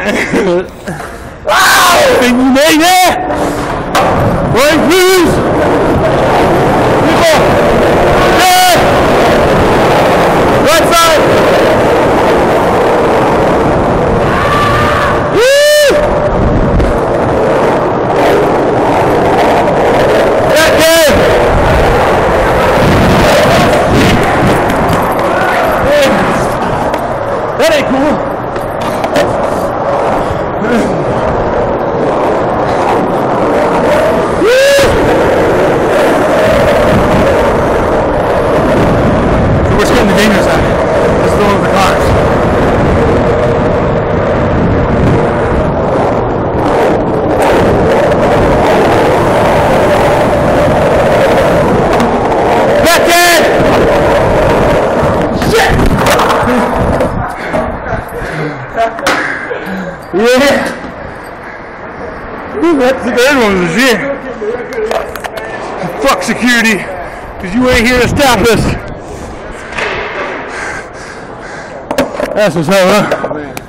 Wow! Think you made it? Right, please! People! Yeah! Right side! Woo! That good! That ain't cool. Yeah, that's the good one, shit. Fuck security, because you ain't here to stop us. That's what's up, huh?